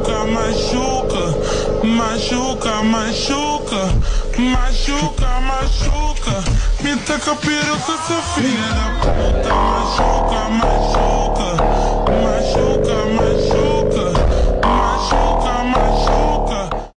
machuca, machuca, machuca, machuca, machuca, machuca. Me taca peruca, essa filha da puta. Machuca, machuca, machuca.